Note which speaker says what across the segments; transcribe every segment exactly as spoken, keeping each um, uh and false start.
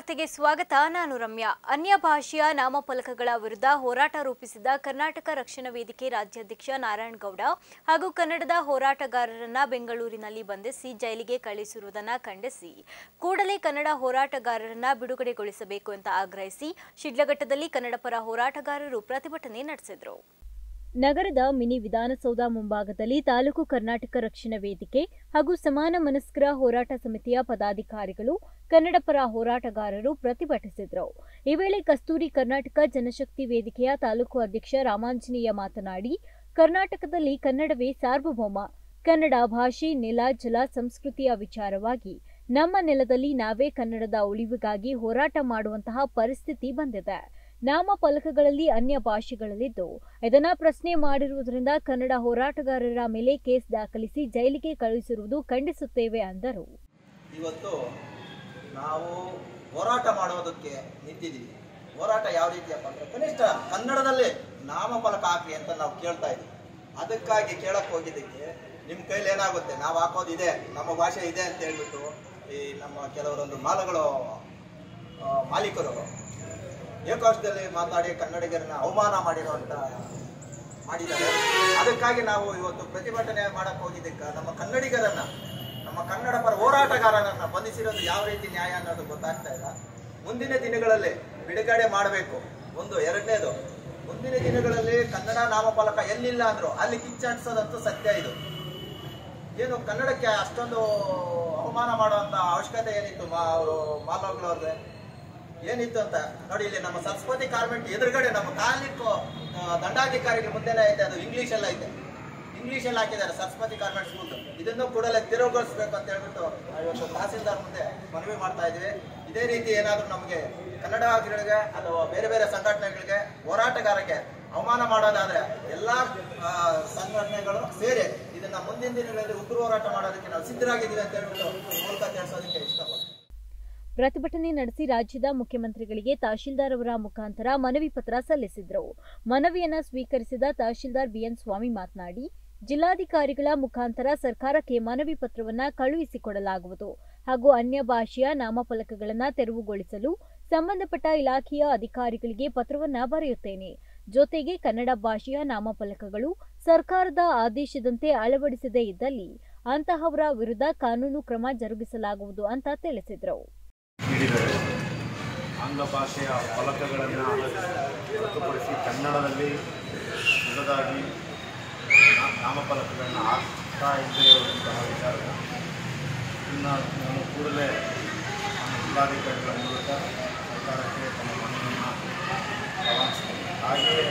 Speaker 1: ವಾರ್ತೆಗೆ ಸ್ವಾಗತ. ನಾನು ರಮ್ಯಾ. ಅನ್ಯ ಭಾಷೆಯ ನಾಮಫಲಕಗಳ ವಿರುದ್ಧ ಹೋರಾಟ ರೂಪಿಸಿದ ಕರ್ನಾಟಕ ರಕ್ಷಣಾ ವೇದಿಕೆ ರಾಜ್ಯಾಧ್ಯಕ್ಷ ನಾರಾಯಣಗೌಡ ಹಾಗೂ ಕನ್ನಡದ ಹೋರಾಟಗಾರರನ್ನ ಬೆಂಗಳೂರಿನಲ್ಲಿ ಬಂಧಿಸಿ ಜೈಲಿಗೆ ಕಳುಹಿಸಿರುವುದನ್ನು ಖಂಡಿಸಿ ಕೂಡಲೇ ಕನ್ನಡ ಹೋರಾಟಗಾರರನ್ನ ಬಿಡುಗಡೆಗೊಳಿಸಬೇಕು ಅಂತ ಆಗ್ರಹಿಸಿ ಶಿಡ್ಲಘಟ್ಟದಲ್ಲಿ ಕನ್ನಡ ಪರ ಹೋರಾಟಗಾರರು ಪ್ರತಿಭಟನೆ ನಡೆಸಿದರು. ನಗರದ ಮಿನಿ ವಿಧಾನಸೌಧ ಮುಂಭಾಗದಲ್ಲಿ ತಾಲೂಕು ಕರ್ನಾಟಕ ರಕ್ಷಣಾ ವೇದಿಕೆ ಹಾಗೂ ಸಮಾನ ಮನಸ್ಕರ ಹೋರಾಟ ಸಮಿತಿಯ ಪದಾಧಿಕಾರಿಗಳು ಕನ್ನಡ ಪರ ಹೋರಾಟಗಾರರು ಪ್ರತಿಭಟಿಸಿದರು. ಈ ವೇಳೆ ಕಸ್ತೂರಿ ಕರ್ನಾಟಕ ಜನಶಕ್ತಿ ವೇದಿಕೆಯ ತಾಲೂಕು ಅಧ್ಯಕ್ಷ ರಾಮಾಂಜನೇಯ ಮಾತನಾಡಿ, ಕರ್ನಾಟಕದಲ್ಲಿ ಕನ್ನಡವೇ ಸಾರ್ವಭೌಮ. ಕನ್ನಡ ಭಾಷೆ, ನೆಲ, ಜಲ, ಸಂಸ್ಕೃತಿಯ ವಿಚಾರವಾಗಿ ನಮ್ಮ ನೆಲದಲ್ಲಿ ನಾವೇ ಕನ್ನಡದ ಉಳಿವಿಗಾಗಿ ಹೋರಾಟ ಮಾಡುವಂತಹ ಪರಿಸ್ಥಿತಿ ಬಂದಿದೆ. ನಾಮಫಲಕಗಳಲ್ಲಿ ಅನ್ಯ ಭಾಷೆಗಳಲ್ಲಿದ್ದು ಇದನ್ನ ಪ್ರಶ್ನೆ ಮಾಡಿರುವುದರಿಂದ ಕನ್ನಡ ಹೋರಾಟಗಾರರ ಮೇಲೆ ಕೇಸ್ ದಾಖಲಿಸಿ ಜೈಲಿಗೆ ಕಳುಹಿಸಿರುವುದು ಖಂಡಿಸುತ್ತೇವೆ ಅಂದರು.
Speaker 2: ಇವತ್ತು ನಾವು ಹೋರಾಟ ಮಾಡೋದಕ್ಕೆ ನಿಂತಿದ್ದೀವಿ. ಹೋರಾಟ ಯಾವ ರೀತಿಯಪ್ಪ ಅಂದ್ರೆ ಕನಿಷ್ಠ ಕನ್ನಡದಲ್ಲಿ ನಾಮಫಲಕ ಹಾಕಿ ಅಂತ ನಾವು ಕೇಳ್ತಾ ಇದ್ದೀವಿ. ಅದಕ್ಕಾಗಿ ಕೇಳಕ್ ಹೋಗಿದ್ದಕ್ಕೆ ನಿಮ್ಮ ಕೈಲಿ ಏನಾಗುತ್ತೆ, ನಾವು ಹಾಕೋದಿದೆ, ನಮ್ಮ ಭಾಷೆ ಇದೆ ಅಂತ ಹೇಳ್ಬಿಟ್ಟು ಈ ನಮ್ಮ ಕೆಲವರೊಂದು ಮಾಲಗಳು ಮಾಲೀಕರು ಏಕಾಂಶದಲ್ಲಿ ಮಾತಾಡಿ ಕನ್ನಡಿಗರನ್ನ ಅವಮಾನ ಮಾಡಿರುವಂತ ಮಾಡಿದ್ದಾರೆ. ಅದಕ್ಕಾಗಿ ನಾವು ಇವತ್ತು ಪ್ರತಿಭಟನೆ ಮಾಡಕ್ ಹೋಗಿದ್ದಕ್ಕೆ ನಮ್ಮ ಕನ್ನಡಿಗರನ್ನ, ನಮ್ಮ ಕನ್ನಡ ಪರ ಹೋರಾಟಗಾರರನ್ನ ಬಂಧಿಸಿರೋದು ಯಾವ ರೀತಿ ನ್ಯಾಯ ಅನ್ನೋದು ಗೊತ್ತಾಗ್ತಾ ಇಲ್ಲ. ಮುಂದಿನ ದಿನಗಳಲ್ಲಿ ಬಿಡುಗಡೆ ಮಾಡಬೇಕು. ಒಂದು ಎರಡನೇದು, ಮುಂದಿನ ದಿನಗಳಲ್ಲಿ ಕನ್ನಡ ನಾಮಫಲಕ ಎಲ್ಲಿಲ್ಲ ಅಂದ್ರು ಅಲ್ಲಿ ಕಿಚ್ಚಂಟಿಸೋದಂತೂ ಸತ್ಯ. ಇದು ಏನು ಕನ್ನಡಕ್ಕೆ ಅಷ್ಟೊಂದು ಅವಮಾನ ಮಾಡುವಂತ ಅವಶ್ಯಕತೆ ಏನಿತ್ತು ಅವರು ಮಾಲವ್ರವ್ರಿಗೆ ಏನಿತ್ತು ಅಂತ ನೋಡಿ. ಇಲ್ಲಿ ನಮ್ಮ ಸರಸ್ವತಿ ಕಾನ್ವೆಂಟ್ ಎದುರುಗಡೆ ನಮ್ಮ ತಾಲೂಕು ದಂಡಾಧಿಕಾರಿಗಳ ಮುಂದೆನೇ ಐತೆ, ಅದು ಇಂಗ್ಲಿಷ್ ಎಲ್ಲ ಐತೆ, ಇಂಗ್ಲಿಷ್ ಎಲ್ಲ ಹಾಕಿದ್ದಾರೆ ಸರಸ್ವತಿ ಕಾನ್ವೆಂಟ್ ಸ್ಕೂಲ್. ಇದನ್ನು ಕೂಡಲೇ ತೆರವುಗೊಳಿಸಬೇಕು ಅಂತ ಹೇಳ್ಬಿಟ್ಟು ಇವತ್ತು ತಹಸೀಲ್ದಾರ್ ಮುಂದೆ ಮನವಿ ಮಾಡ್ತಾ ಇದ್ವಿ. ಇದೇ ರೀತಿ ಏನಾದರೂ ನಮಗೆ ಕನ್ನಡಗಳಿಗೆ ಅಥವಾ ಬೇರೆ ಬೇರೆ ಸಂಘಟನೆಗಳಿಗೆ ಹೋರಾಟಗಾರರಿಗೆ ಅವಮಾನ ಮಾಡೋದಾದ್ರೆ ಎಲ್ಲಾ ಸಂಘಟನೆಗಳು ಸೇರಿ ಇದನ್ನ ಮುಂದಿನ ದಿನಗಳಲ್ಲಿ ಉಗ್ರ ಹೋರಾಟ ಮಾಡೋದಕ್ಕೆ ನಾವು ಸಿದ್ಧರಾಗಿದ್ದೀವಿ ಅಂತ ಹೇಳ್ಬಿಟ್ಟು ಮೂಲಕ ತಿಳಿಸೋದಕ್ಕೆ ಇಷ್ಟಪಡ್ತೀನಿ.
Speaker 1: ಪ್ರತಿಭಟನೆ ನಡೆಸಿ ರಾಜ್ಯದ ಮುಖ್ಯಮಂತ್ರಿಗಳಿಗೆ ತಹಶೀಲ್ದಾರ್ ಅವರ ಮುಖಾಂತರ ಮನವಿ ಪತ್ರ ಸಲ್ಲಿಸಿದರು. ಮನವಿಯನ್ನು ಸ್ವೀಕರಿಸಿದ ತಹಶೀಲ್ದಾರ್ ಬಿಎನ್ ಸ್ವಾಮಿ ಮಾತನಾಡಿ, ಜಿಲ್ಲಾಧಿಕಾರಿಗಳ ಮುಖಾಂತರ ಸರ್ಕಾರಕ್ಕೆ ಮನವಿ ಪತ್ರವನ್ನು ಕಳುಹಿಸಿಕೊಡಲಾಗುವುದು ಹಾಗೂ ಅನ್ಯ ಭಾಷೆಯ ನಾಮಫಲಕಗಳನ್ನು ತೆರವುಗೊಳಿಸಲು ಸಂಬಂಧಪಟ್ಟ ಇಲಾಖೆಯ ಅಧಿಕಾರಿಗಳಿಗೆ ಪತ್ರವನ್ನು ಬರೆಯುತ್ತೇನೆ. ಜೊತೆಗೆ ಕನ್ನಡ ಭಾಷೆಯ ನಾಮಫಲಕಗಳು ಸರ್ಕಾರದ ಆದೇಶದಂತೆ ಅಳವಡಿಸದೇ ಇದ್ದಲ್ಲಿ ಅಂತಹವರ ವಿರುದ್ಧ ಕಾನೂನು ಕ್ರಮ ಜರುಗಿಸಲಾಗುವುದು ಅಂತ ತಿಳಿಸಿದರು.
Speaker 3: ಆಂಗ್ಲ ಭಾಷೆಯ ಫಲಕಗಳನ್ನು ಹೊರತುಪಡಿಸಿ ಕನ್ನಡದಲ್ಲಿ ಹೊಸದಾಗಿ ನಾಮಫಲಕಗಳನ್ನು ಹಾಕ್ತಾ ಇದ್ದೇ ಇರುವಂತಹ ವಿಚಾರ ಇನ್ನು ನಾನು ಕೂಡಲೇ ಜಿಲ್ಲಾಧಿಕಾರಿಗಳ ಮೂಲಕ ಸರ್ಕಾರಕ್ಕೆ ತಮ್ಮ ಮನವಿಯನ್ನು ರವಾನಿಸ್ತೀನಿ. ಹಾಗೆಯೇ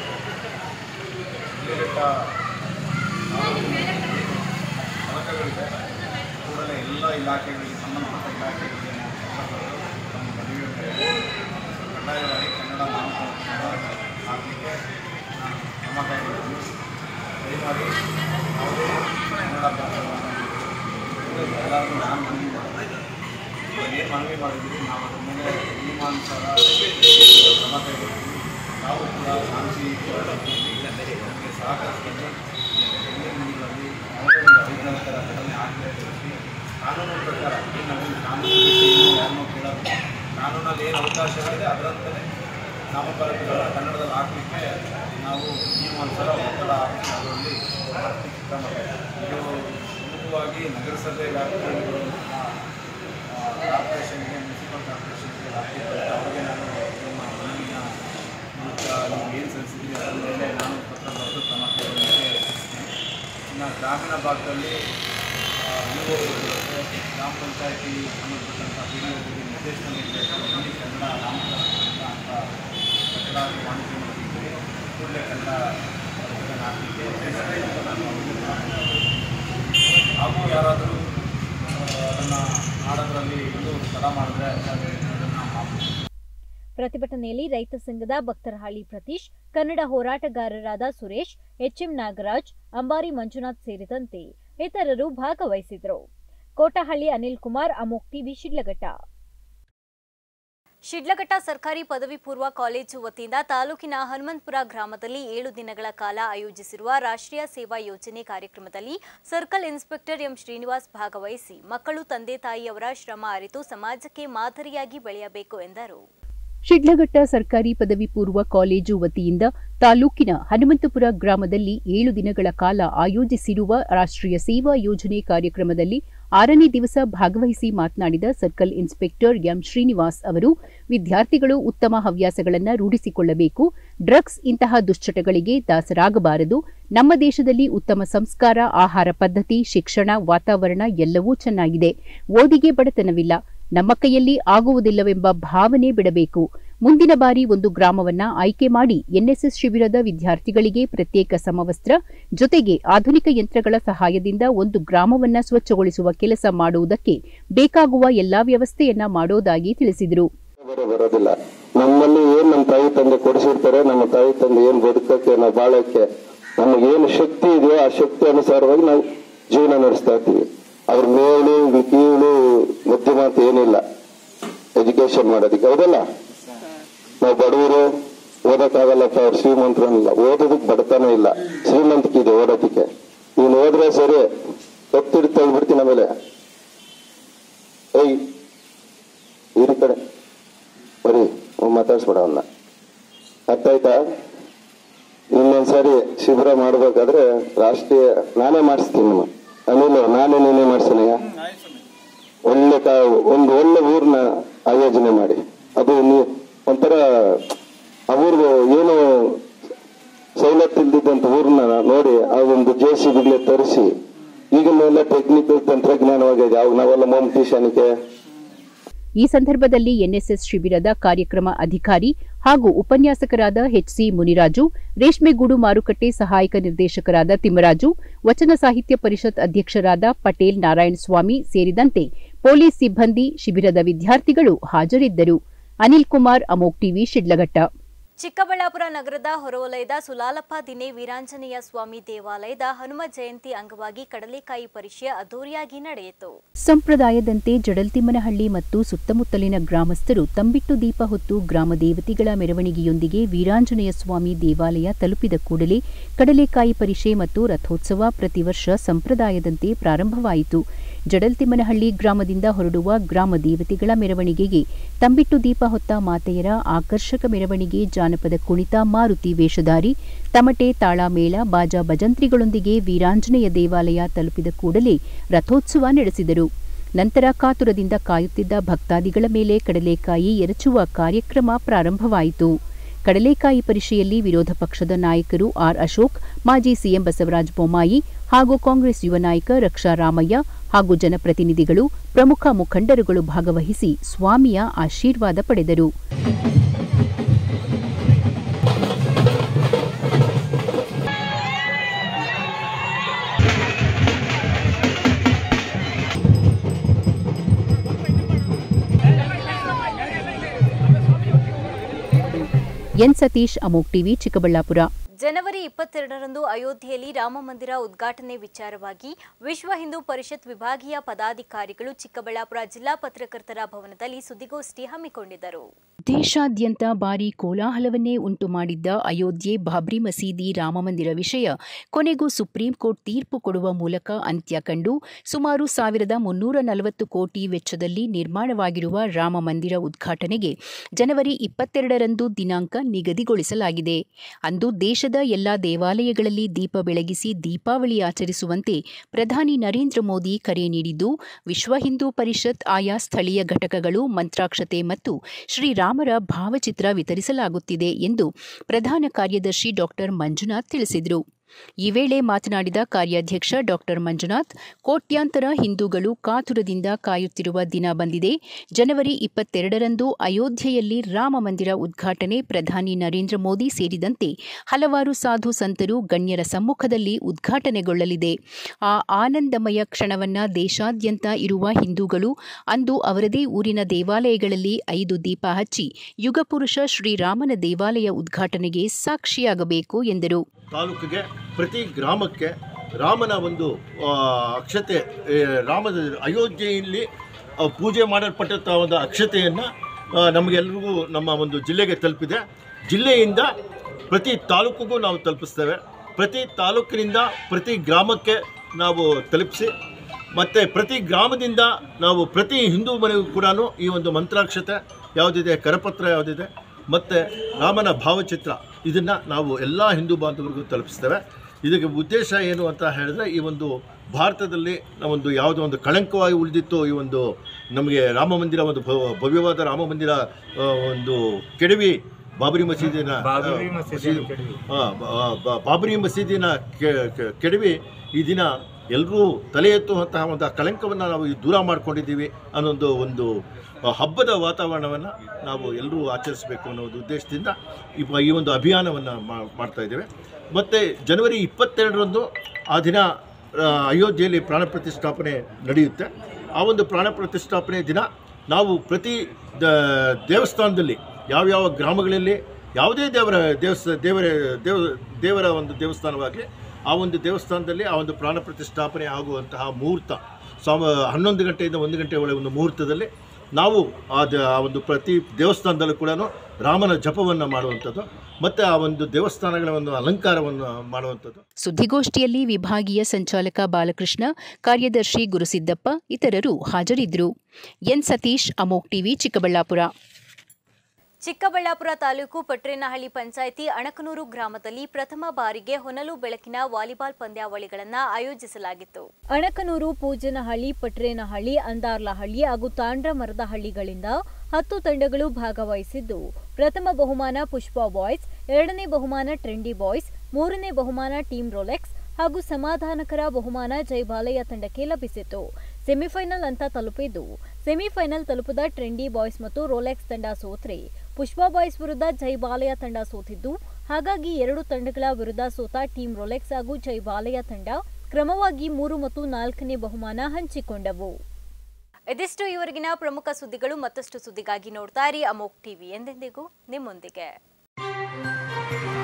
Speaker 3: ಫಲಕಗಳಿದೆ, ಕೂಡಲೇ ಎಲ್ಲ ಇಲಾಖೆಗಳಿಗೆ ಸಂಬಂಧಪಟ್ಟ ಇಲಾಖೆಗಳಿಗೆ ನಮ್ಮ ಮನವಿ ಕಡ್ಡಾಯವಾಗಿ ಕನ್ನಡ ನಾಮಫಲಕಗಳನ್ನು ಹಾಕಲಿಕ್ಕೆ ಕ್ರಮ ಕೈಗೊಳ್ಳಿ. ದಯಮಾಡಿ ಯಾವುದೇ ಕನ್ನಡ ಭಾಷೆಗಳನ್ನು ಎಲ್ಲರಿಗೂ ನಾನು ಮನವಿ ಮಾಡಿದೆ. ಏನು ಮನವಿ ಮಾಡಿದ್ದೀವಿ ನಾವು ಅದರ ಮೇಲೆ ನಿಯಮಾನುಸಾರ ಕ್ರಮ ಕೈಗೊಳ್ತೀವಿ. ನಾವು ಕೂಡ ಶಾಂತಿ ಹೋರಾಟಕ್ಕೆ ಸಹಕರಿಸ್ಕೊಂಡು ಮುಂದಿನ ದಿನಗಳಲ್ಲಿ ಯಾವುದೇ ಒಂದು ಅಭಿಜ್ಞಾನಕರ ಘಟನೆ ಆಗದೆ ಇರಿಸಿ ಕಾನೂನು ಪ್ರಕಾರ ಏನು ನಮಗೆ ಕಾನೂನು ಯಾರನ್ನೂ ಕೇಳೋದು, ಕಾನೂನಲ್ಲಿ ಏನು ಅವಕಾಶಗಳಿದೆ ಅದರಂತೆ ನಾಮಫಲಕಗಳ ಕನ್ನಡದಲ್ಲಿ ಹಾಕಲಿಕ್ಕೆ ನಾವು ನಿಯಮಾನುಸಾರ ಒತ್ತಡ ಹಾಕಿ ಅದರಲ್ಲಿ ಮಾಡ್ಲಿಕ್ಕೆ ಸಿದ್ಧ ಮಾಡಿದ್ದೀವಿ. ಇದು ಪ್ರಮುಖವಾಗಿ ನಗರಸಭೆ ವ್ಯಾಪ್ತಿಗಳು ಕಾರ್ಪೊರೇಷನ್ಗೆ, ಮುನ್ಸಿಪಲ್ ಕಾರ್ಪೊರೇಷನ್ಗೆ ಹಾಕಿದ್ದಾರೆ. ಅವರಿಗೆ ನಾನು ನಿಮ್ಮ ಮನವಿನ ಮೂಲಕ ನೀವು ಏನು ಸಲ್ಲಿಸಿದ್ರಿ ಅದರ ಮೇಲೆ ನಾನು ಪತ್ರ ಬರೆದು ಕ್ರಮ ಕೈಗೊಳ್ಳಲಿಕ್ಕೆ ಯತ್ನಿಸ್ತೀನಿ. ಇನ್ನು ಗ್ರಾಮೀಣ ಭಾಗದಲ್ಲಿ ಇಒ ಇರುತ್ತೆ, ಗ್ರಾಮ ಪಂಚಾಯತಿ ಸಂಬಂಧಪಟ್ಟಂಥ ಪಿ ಡಿ ಒಗಳಿಗೆ ನಿರ್ದೇಶನ ನೀಡಬೇಕು. ಇಲ್ಲಿ ಕನ್ನಡ ನಾಮಫಲಕ ಅಂತ ಕಟ್ಟಡ ವಾಣಿಜ್ಯ ಮಾಡಿದ್ದೀವಿ. ಕೂಡಲೇ ಕನ್ನಡ ಹಾಕಲಿಕ್ಕೆ ನಾನು ಹಾಗೂ ಯಾರಾದರೂ ಅದನ್ನು ಮಾಡೋದ್ರಲ್ಲಿ ಇನ್ನೂ ತಡ ಮಾಡಿದ್ರೆ ಅದನ್ನು ಮಾಡ್ತೀವಿ.
Speaker 1: ಪ್ರತಿಭಟನೆಯಲ್ಲಿ ರೈತ ಸಂಘದ ಭಕ್ತರಹಳ್ಳಿ ಪ್ರತೀಶ್, ಕನ್ನಡ ಹೋರಾಟಗಾರರಾದ ಸುರೇಶ್, ಎಚ್ಎಂ ನಾಗರಾಜ್, ಅಂಬಾರಿ ಮಂಜುನಾಥ್ ಸೇರಿದಂತೆ ಇತರರು ಭಾಗವಹಿಸಿದರು. ಕೋಟಹಳ್ಳಿ ಅನಿಲ್ ಕುಮಾರ್, ಅಮೋಕ್ ಟಿವಿ, ಶಿಡ್ಲಘಟ್ಟ. ಶಿಡ್ಲಘಟ್ಟ ಸರ್ಕಾರಿ ಪದವಿ ಪೂರ್ವ ಕಾಲೇಜು ವತಿಯಿಂದ ತಾಲೂಕಿನ ಹನುಮಂತಪುರ ಗ್ರಾಮದಲ್ಲಿ ಏಳು ದಿನಗಳ ಕಾಲ ಆಯೋಜಿಸಿರುವ ರಾಷ್ಟ್ರೀಯ ಸೇವಾ ಯೋಜನೆ ಕಾರ್ಯಕ್ರಮದಲ್ಲಿ ಸರ್ಕಲ್ ಇನ್ಸ್ಪೆಕ್ಟರ್ ಎಂ ಶ್ರೀನಿವಾಸ್ ಭಾಗವಹಿಸಿ ಮಕ್ಕಳು ತಂದೆ ತಾಯಿಯವರ ಶ್ರಮ ಅರಿತು ಸಮಾಜಕ್ಕೆ ಮಾದರಿಯಾಗಿ ಬೆಳೆಯಬೇಕು ಎಂದರು.
Speaker 4: ಶಿಡ್ಲಘಟ್ಟ ಸರ್ಕಾರಿ ಪದವಿ ಪೂರ್ವ ಕಾಲೇಜು ವತಿಯಿಂದ ತಾಲೂಕಿನ ಹನುಮಂತಪುರ ಗ್ರಾಮದಲ್ಲಿ ಏಳು ದಿನಗಳ ಕಾಲ ಆಯೋಜಿಸಿರುವ ರಾಷ್ಟ್ರೀಯ ಸೇವಾ ಯೋಜನೆ ಕಾರ್ಯಕ್ರಮದಲ್ಲಿ ಆರನೇ ದಿವಸ ಭಾಗವಹಿಸಿ ಮಾತನಾಡಿದ ಸರ್ಕಲ್ ಇನ್ಸ್ಪೆಕ್ಟರ್ ಎಂ ಶ್ರೀನಿವಾಸ್ ಅವರು, ವಿದ್ಯಾರ್ಥಿಗಳು ಉತ್ತಮ ಹವ್ಯಾಸಗಳನ್ನು ರೂಢಿಸಿಕೊಳ್ಳಬೇಕು, ಡ್ರಗ್ಸ್ ಇಂತಹ ದುಶ್ಚಟಗಳಿಗೆ ದಾಸರಾಗಬಾರದು. ನಮ್ಮ ದೇಶದಲ್ಲಿ ಉತ್ತಮ ಸಂಸ್ಕಾರ, ಆಹಾರ ಪದ್ಧತಿ, ಶಿಕ್ಷಣ, ವಾತಾವರಣ ಎಲ್ಲವೂ ಚೆನ್ನಾಗಿದೆ. ಓದಿಗೆ ಬಡತನವಿಲ್ಲ. ನಮ್ಮ ಕೈಯಲ್ಲಿ ಆಗುವುದಿಲ್ಲವೆಂಬ ಭಾವನೆ ಬಿಡಬೇಕು. ಮುಂದಿನ ಬಾರಿ ಒಂದು ಗ್ರಾಮವನ್ನ ಆಯ್ಕೆ ಮಾಡಿ ಎನ್ಎಸ್ಎಸ್ ಶಿಬಿರದ ವಿದ್ಯಾರ್ಥಿಗಳಿಗೆ ಪ್ರತ್ಯೇಕ ಸಮವಸ್ತ್ರ ಜೊತೆಗೆ ಆಧುನಿಕ ಯಂತ್ರಗಳ ಸಹಾಯದಿಂದ ಒಂದು ಗ್ರಾಮವನ್ನ ಸ್ವಚ್ಛಗೊಳಿಸುವ ಕೆಲಸ ಮಾಡುವುದಕ್ಕೆ ಬೇಕಾಗುವ ಎಲ್ಲಾ ವ್ಯವಸ್ಥೆಯನ್ನ ಮಾಡೋದಾಗಿ ತಿಳಿಸಿದರು.
Speaker 5: ಬರೋದಿಲ್ಲ. ನಮ್ಮಲ್ಲಿ ಏನ್ ನಮ್ಮ ತಾಯಿ ತಂದೆ ಕೊಡಿಸಿರ್ತಾರೆ, ನಮ್ಮ ತಾಯಿ ತಂದೆ ಏನ್ ಬದುಕಕ್ಕೆ, ನಾವು ಬಾಳಕ್ಕೆ ನಮಗೆ ಏನು ಶಕ್ತಿ ಇದೆಯೋ ಆ ಶಕ್ತಿ ಅನುಸಾರವಾಗಿ ನಾವು ಜೀವನ ನಡೆಸ್ತಾ ಇರ್ತೀವಿ. ಅವ್ರ ಮೇಲು ಕೀಳು ಮಧ್ಯಮ ಅಂತ ಏನಿಲ್ಲ ಎಜುಕೇಶನ್ ಮಾಡೋದಕ್ಕೆ. ಹೌದಲ್ಲ, ನಾವು ಬಡವರು ಓದಕ್ಕಾಗಲ್ಲಪ್ಪ, ಅವ್ರು ಶ್ರೀಮಂತರಲ್ಲ, ಓದೋದಕ್ಕೆ ಬಡತನ ಇಲ್ಲ, ಶ್ರೀಮಂತಿಕೆ ಇದೆ ಓದೋದಕ್ಕೆ. ನೀನು ಹೋದ್ರೆ ಸರಿ, ಎತ್ತಿಡ್ ತೆಗ್ಬಿಡ್ತೀನಿ. ಆಮೇಲೆ ಏಯ್ ಈ ಕಡೆ ಬರೀ ಮಾತಾಡ್ಸ್ಬೇಡ ಅವನ್ನ, ಅರ್ಥ ಆಯ್ತಾ? ಇನ್ನೊಂದ್ಸರಿ ಶಿಬಿರ ಮಾಡ್ಬೇಕಾದ್ರೆ ರಾಷ್ಟ್ರೀಯ ನಾನೇ ಮಾಡಿಸ್ತೀನಿ ನಮ್ಮ ಅನಿಲ್, ನಾನೇ ನೀನೇ ಮಾಡ್ಸೀನಿ. ಒಳ್ಳೆ ಒಂದು ಒಳ್ಳೆ ಊರ್ನ ಆಯೋಜನೆ ಮಾಡಿ, ಅದು ಒಂಥರ ಅವ್ರಿಗೂ ಏನು ಸವಲತ್ತು ಇಲ್ದಿದ್ದಂತ ಊರ್ನ ನೋಡಿ ಆ ಒಂದು ಜೆ ಸಿ ಬಿಗ್ಲೆ ತರಿಸಿ, ಈಗಿನೆಲ್ಲ ಟೆಕ್ನಿಕಲ್ ತಂತ್ರಜ್ಞಾನವಾಗಿದೆ. ಅವು ನಾವೆಲ್ಲ ಮಮ್ಟಿ ಶಾನಿಕೆ.
Speaker 4: ಈ ಸಂದರ್ಭದಲ್ಲಿ ಎನ್ಎಸ್ಎಸ್ ಶಿಬಿರದ ಕಾರ್ಯಕ್ರಮ ಅಧಿಕಾರಿ ಹಾಗೂ ಉಪನ್ಯಾಸಕರಾದ ಎಚ್ಸಿ ಮುನಿರಾಜು, ರೇಷ್ಮೆಗೂಡು ಮಾರುಕಟ್ಟೆ ಸಹಾಯಕ ನಿರ್ದೇಶಕರಾದ ತಿಮ್ಮರಾಜು, ವಚನ ಸಾಹಿತ್ಯ ಪರಿಷತ್ ಅಧ್ಯಕ್ಷರಾದ ಪಟೇಲ್ ನಾರಾಯಣಸ್ವಾಮಿ ಸೇರಿದಂತೆ ಪೊಲೀಸ್ ಸಿಬ್ಬಂದಿ, ಶಿಬಿರದ ವಿದ್ಯಾರ್ಥಿಗಳು ಹಾಜರಿದ್ದರು. ಅನಿಲ್ ಕುಮಾರ್, ಅಮೋಕ್ ಟಿವಿ, ಶಿಡ್ಲಘಟ್ಟ.
Speaker 1: ಚಿಕ್ಕಬಳ್ಳಾಪುರ ನಗರದ ಹೊರವಲಯದ ಸುಲಾಲಪ್ಪ ದಿನೇ ವೀರಾಂಜನೇಯ ಸ್ವಾಮಿ ದೇವಾಲಯದ ಹನುಮ ಜಯಂತಿ ಅಂಗವಾಗಿ ಕಡಲೆಕಾಯಿ ಪರಿಷೆ ಅದ್ದೂರಿಯಾಗಿ ನಡೆಯಿತು.
Speaker 4: ಸಂಪ್ರದಾಯದಂತೆ ಜಡಲ್ತಿಮ್ಮನಹಳ್ಳಿ ಮತ್ತು ಸುತ್ತಮುತ್ತಲಿನ ಗ್ರಾಮಸ್ಥರು ತಂಬಿಟ್ಟು ದೀಪ ಹೊತ್ತು ಗ್ರಾಮ ದೇವತೆಗಳ ಮೆರವಣಿಗೆಯೊಂದಿಗೆ ವೀರಾಂಜನೇಯ ಸ್ವಾಮಿ ದೇವಾಲಯ ತಲುಪಿದ ಕೂಡಲೇ ಕಡಲೆಕಾಯಿ ಪರಿಷೆ ಮತ್ತು ರಥೋತ್ಸವ ಪ್ರತಿ ವರ್ಷ ಸಂಪ್ರದಾಯದಂತೆ ಪ್ರಾರಂಭವಾಯಿತು. ಜಡಲ್ತಿಮ್ಮನಹಳ್ಳಿ ಗ್ರಾಮದಿಂದ ಹೊರಡುವ ಗ್ರಾಮ ದೇವತೆಗಳ ಮೆರವಣಿಗೆಗೆ ತಂಬಿಟ್ಟು ದೀಪ ಹೊತ್ತ ಮಾತೆಯರ ಆಕರ್ಷಕ ಮೆರವಣಿಗೆ, ಜಾನಪದ ಕುಣಿತ, ಮಾರುತಿ ವೇಷಧಾರಿ, ತಮಟೆ, ತಾಳಮೇಳ, ಬಾಜಾ ಭಜಂತ್ರಿಗಳೊಂದಿಗೆ ವೀರಾಂಜನೇಯ ದೇವಾಲಯ ತಲುಪಿದ ಕೂಡಲೇ ರಥೋತ್ಸವ ನಡೆಸಿದರು. ನಂತರ ಕಾತುರದಿಂದ ಕಾಯುತ್ತಿದ್ದ ಭಕ್ತಾದಿಗಳ ಮೇಲೆ ಕಡಲೆಕಾಯಿ ಎರಚುವ ಕಾರ್ಯಕ್ರಮ ಪ್ರಾರಂಭವಾಯಿತು. ಕಡಲೆಕಾಯಿ ಪರಿಷೆಯಲ್ಲಿ ವಿರೋಧ ಪಕ್ಷದ ನಾಯಕರು ಆರ್ ಅಶೋಕ್, ಮಾಜಿ ಸಿಎಂ ಬಸವರಾಜ ಬೊಮ್ಮಾಯಿ ಹಾಗೂ ಕಾಂಗ್ರೆಸ್ ಯುವ ನಾಯಕ ರಕ್ಷಾ ರಾಮಯ್ಯ ಹಾಗೂ ಜನಪ್ರತಿನಿಧಿಗಳು, ಪ್ರಮುಖ ಮುಖಂಡರುಗಳು ಭಾಗವಹಿಸಿ ಸ್ವಾಮಿಯ ಆಶೀರ್ವಾದ ಪಡೆದರು. ಎನ್ ಸತೀಶ್, ಅಮೋಕ್ ಟಿವಿ, ಚಿಕ್ಕಬಳ್ಳಾಪುರ.
Speaker 1: ಜನವರಿ ಇಪ್ಪತ್ತೆರಡರಂದು ಅಯೋಧ್ಯೆಯಲ್ಲಿ ರಾಮ ಮಂದಿರ ಉದ್ಘಾಟನೆ ವಿಚಾರವಾಗಿ ವಿಶ್ವ ಹಿಂದೂ ಪರಿಷತ್ ವಿಭಾಗೀಯ ಪದಾಧಿಕಾರಿಗಳು ಚಿಕ್ಕಬಳ್ಳಾಪುರ ಜಿಲ್ಲಾ ಪತ್ರಕರ್ತರ ಭವನದಲ್ಲಿ ಸುದ್ದಿಗೋಷ್ಠಿ ಹಮ್ಮಿಕೊಂಡಿದ್ದರು.
Speaker 4: ದೇಶಾದ್ಯಂತ ಭಾರೀ ಕೋಲಾಹಲವನ್ನೇ ಉಂಟು ಮಾಡಿದ್ದ ಅಯೋಧ್ಯೆ ಬಾಬ್ರಿ ಮಸೀದಿ ರಾಮಮಂದಿರ ವಿಷಯ ಕೊನೆಗೂ ಸುಪ್ರೀಂ ಕೋರ್ಟ್ ತೀರ್ಪು ಕೊಡುವ ಮೂಲಕ ಅಂತ್ಯ ಕಂಡು ಸುಮಾರು ಸಾವಿರದ ಮುನ್ನೂರ ನಲವತ್ತು ಕೋಟಿ ವೆಚ್ಚದಲ್ಲಿ ನಿರ್ಮಾಣವಾಗಿರುವ ರಾಮ ಮಂದಿರ ಉದ್ಘಾಟನೆಗೆ ಜನವರಿ ಇಪ್ಪತ್ತೆರಡರಂದು ದಿನಾಂಕ ನಿಗದಿಗೊಳಿಸಲಾಗಿದೆ. ಅಂದು ದೇಶದ ಎಲ್ಲಾ ದೇವಾಲಯಗಳಲ್ಲಿ ದೀಪ ಬೆಳಗಿಸಿ ದೀಪಾವಳಿ ಆಚರಿಸುವಂತೆ ಪ್ರಧಾನಿ ನರೇಂದ್ರ ಮೋದಿ ಕರೆ ನೀಡಿದ್ದು, ವಿಶ್ವ ಹಿಂದೂ ಪರಿಷತ್ ಆಯಾ ಸ್ಥಳೀಯ ಘಟಕಗಳು ಮಂತ್ರಾಕ್ಷತೆ ಮತ್ತು ಶ್ರೀರಾಮರ ಭಾವಚಿತ್ರ ವಿತರಿಸಲಾಗುತ್ತಿದೆ ಎಂದು ಪ್ರಧಾನ ಕಾರ್ಯದರ್ಶಿ ಡಾಕ್ಟರ್ ಮಂಜುನಾಥ್ ತಿಳಿಸಿದರು. ಈ ವೇಳೆ ಮಾತನಾಡಿದ ಕಾರ್ಯಾಧ್ಯಕ್ಷ ಡಾಕ್ಟರ್ ಮಂಜುನಾಥ್, ಕೋಟ್ಯಾಂತರ ಹಿಂದೂಗಳು ಕಾತುರದಿಂದ ಕಾಯುತ್ತಿರುವ ದಿನ ಬಂದಿದೆ. ಜನವರಿ ಇಪ್ಪತ್ತೆರಡರಂದು ಅಯೋಧ್ಯೆಯಲ್ಲಿ ರಾಮ ಮಂದಿರ ಉದ್ಘಾಟನೆ ಪ್ರಧಾನಿ ನರೇಂದ್ರ ಮೋದಿ ಸೇರಿದಂತೆ ಹಲವಾರು ಸಾಧು ಸಂತರು ಗಣ್ಯರ ಸಮ್ಮುಖದಲ್ಲಿ ಉದ್ಘಾಟನೆಗೊಳ್ಳಲಿದೆ. ಆ ಆನಂದಮಯ ಕ್ಷಣವನ್ನ ದೇಶಾದ್ಯಂತ ಇರುವ ಹಿಂದೂಗಳು ಅಂದು ಅವರದೇ ಊರಿನ ದೇವಾಲಯಗಳಲ್ಲಿ ಐದು ದೀಪ ಹಚ್ಚಿ ಯುಗಪುರುಷ ಶ್ರೀರಾಮನ ದೇವಾಲಯ ಉದ್ಘಾಟನೆಗೆ ಸಾಕ್ಷಿಯಾಗಬೇಕು ಎಂದರು.
Speaker 6: ತಾಲೂಕಿಗೆ ಪ್ರತಿ ಗ್ರಾಮಕ್ಕೆ ರಾಮನ ಒಂದು ಅಕ್ಷತೆ, ರಾಮದ ಅಯೋಧ್ಯೆಯಲ್ಲಿ ಪೂಜೆ ಮಾಡಲ್ಪಟ್ಟಂಥ ಒಂದು ಅಕ್ಷತೆಯನ್ನು ನಮಗೆಲ್ರಿಗೂ ನಮ್ಮ ಒಂದು ಜಿಲ್ಲೆಗೆ ತಲುಪಿದೆ. ಜಿಲ್ಲೆಯಿಂದ ಪ್ರತಿ ತಾಲೂಕಿಗೂ ನಾವು ತಲುಪಿಸ್ತೇವೆ. ಪ್ರತಿ ತಾಲೂಕಿನಿಂದ ಪ್ರತಿ ಗ್ರಾಮಕ್ಕೆ ನಾವು ತಲುಪಿಸಿ ಮತ್ತು ಪ್ರತಿ ಗ್ರಾಮದಿಂದ ನಾವು ಪ್ರತಿ ಹಿಂದೂ ಮನೆಗೂ ಕೂಡ ಈ ಒಂದು ಮಂತ್ರಾಕ್ಷತೆ ಯಾವುದಿದೆ, ಕರಪತ್ರ ಯಾವುದಿದೆ ಮತ್ತು ರಾಮನ ಭಾವಚಿತ್ರ ಇದನ್ನು ನಾವು ಎಲ್ಲ ಹಿಂದೂ ಬಾಂಧವರಿಗೂ ತಲುಪಿಸ್ತೇವೆ. ಇದಕ್ಕೆ ಉದ್ದೇಶ ಏನು ಅಂತ ಹೇಳಿದ್ರೆ, ಈ ಒಂದು ಭಾರತದಲ್ಲಿ ಒಂದು ಯಾವುದೋ ಒಂದು ಕಳಂಕವಾಗಿ ಉಳಿದಿತ್ತು ಈ ಒಂದು ನಮಗೆ ರಾಮ ಮಂದಿರ, ಒಂದು ಭವ್ಯವಾದ ರಾಮ ಮಂದಿರ ಒಂದು ಕೆಡವಿ ಬಾಬರಿ ಮಸೀದಿನ ಬಾಬರಿ ಮಸೀದಿನ ಕೆಡವಿ ಈ ದಿನ ಎಲ್ಲರೂ ತಲೆ ಎತ್ತುವಂತಹ ಒಂದು ಕಳಂಕವನ್ನು ನಾವು ದೂರ ಮಾಡ್ಕೊಂಡಿದ್ದೀವಿ ಅನ್ನೋದು ಒಂದು ಹಬ್ಬದ ವಾತಾವರಣವನ್ನು ನಾವು ಎಲ್ಲರೂ ಆಚರಿಸಬೇಕು ಅನ್ನೋ ಒಂದು ಉದ್ದೇಶದಿಂದ ಈ ಒಂದು ಅಭಿಯಾನವನ್ನು ಮಾಡ್ತಾ ಇದ್ದೇವೆ. ಮತ್ತು ಜನವರಿ ಇಪ್ಪತ್ತೆರಡರಂದು ಆ ದಿನ ಅಯೋಧ್ಯೆಯಲ್ಲಿ ಪ್ರಾಣ ಪ್ರತಿಷ್ಠಾಪನೆ ನಡೆಯುತ್ತೆ. ಆ ಒಂದು ಪ್ರಾಣ ಪ್ರತಿಷ್ಠಾಪನೆ ದಿನ ನಾವು ಪ್ರತಿ ದೇವಸ್ಥಾನದಲ್ಲಿ ಯಾವ್ಯಾವ ಗ್ರಾಮಗಳಲ್ಲಿ ಯಾವುದೇ ದೇವರ ದೇವಸ್ಥ ದೇವರ ದೇವ ದೇವರ ಒಂದು ದೇವಸ್ಥಾನವಾಗಲಿ ಆ ಒಂದು ದೇವಸ್ಥಾನದಲ್ಲಿ ಆ ಒಂದು ಪ್ರಾಣ ಪ್ರತಿಷ್ಠಾಪನೆ ಆಗುವಂತಹ ಮುಹೂರ್ತ ಸಾಮ ಹನ್ನೊಂದು ಗಂಟೆಯಿಂದ ಒಂದು ಗಂಟೆ ಒಳಗೆ ಒಂದು ಮುಹೂರ್ತದಲ್ಲಿ ನಾವು ಅದು ಆ ಒಂದು ಪ್ರತಿ ದೇವಸ್ಥಾನದಲ್ಲೂ ಕೂಡ ರಾಮನ ಜಪವನ್ನು ಮಾಡುವಂಥದ್ದು ಮತ್ತು ಆ ಒಂದು ದೇವಸ್ಥಾನಗಳ ಒಂದು ಅಲಂಕಾರವನ್ನು ಮಾಡುವಂಥದ್ದು.
Speaker 4: ಸುದ್ದಿಗೋಷ್ಠಿಯಲ್ಲಿ ವಿಭಾಗೀಯ ಸಂಚಾಲಕ ಬಾಲಕೃಷ್ಣ, ಕಾರ್ಯದರ್ಶಿ ಗುರುಸಿದ್ದಪ್ಪ ಇತರರು ಹಾಜರಿದ್ದರು. ಎನ್ ಸತೀಶ್, ಅಮೋಕ್ ಟಿವಿ, ಚಿಕ್ಕಬಳ್ಳಾಪುರ.
Speaker 1: ಚಿಕ್ಕಬಳ್ಳಾಪುರ ತಾಲೂಕು ಪಟ್ರೇನಹಳ್ಳಿ ಪಂಚಾಯಿತಿ ಅಣಕನೂರು ಗ್ರಾಮದಲ್ಲಿ ಪ್ರಥಮ ಬಾರಿಗೆ ಹೊನಲು ಬೆಳಕಿನ ವಾಲಿಬಾಲ್ ಪಂದ್ಯಾವಳಿಗಳನ್ನು ಆಯೋಜಿಸಲಾಗಿತ್ತು. ಅಣಕನೂರು, ಪೂಜನಹಳ್ಳಿ, ಪಟ್ರೇನಹಳ್ಳಿ, ಅಂದಾರ್ಲಹಳ್ಳಿ ಹಾಗೂ ತಾಂಡ್ರಮರದಹಳ್ಳಿಗಳಿಂದ ಹತ್ತು ತಂಡಗಳು ಭಾಗವಹಿಸಿದ್ದು, ಪ್ರಥಮ ಬಹುಮಾನ ಪುಷ್ಪಾ ಬಾಯ್ಸ್, ಎರಡನೇ ಬಹುಮಾನ ಟ್ರೆಂಡಿ ಬಾಯ್ಸ್, ಮೂರನೇ ಬಹುಮಾನ ಟೀಮ್ ರೋಲೆಕ್ಸ್ ಹಾಗೂ ಸಮಾಧಾನಕರ ಬಹುಮಾನ ಜೈಬಾಲಯ್ಯ ತಂಡಕ್ಕೆ ಲಭಿಸಿತು. ಸೆಮಿಫೈನಲ್ ಅಂತ ತಲುಪಿದ್ದು, ಸೆಮಿಫೈನಲ್ ತಲುಪಿದ ಟ್ರೆಂಡಿ ಬಾಯ್ಸ್ ಮತ್ತು ರೋಲೆಕ್ಸ್ ತಂಡ ಸೋತ್ರೆ ಪುಷ್ಪಾ ಬಾಯ್ಸ್ ವಿರುದ್ಧ ಜೈಬಾಲಯ್ಯ ತಂಡ ಸೋತಿದ್ದು, ಹಾಗಾಗಿ ಎರಡು ತಂಡಗಳ ವಿರುದ್ಧ ಸೋತ ಟೀಮ್ ರೋಲೆಕ್ಸ್ ಹಾಗೂ ಜೈಬಾಲಯ್ಯ ತಂಡ ಕ್ರಮವಾಗಿ ಮೂರು ಮತ್ತು ನಾಲ್ಕನೇ ಬಹುಮಾನ ಹಂಚಿಕೊಂಡವು. ಇದಿಷ್ಟು ಇವರೆಗಿನ ಪ್ರಮುಖ ಸುದ್ದಿಗಳು. ಮತ್ತಷ್ಟು ಸುದ್ದಿಗಾಗಿ ನೋಡ್ತಾ ಇರಿ ಅಮೋಕ್ ಟಿವಿ, ಎಂದೆಂದಿಗೂ ನಿಮ್ಮೊಂದಿಗೆ.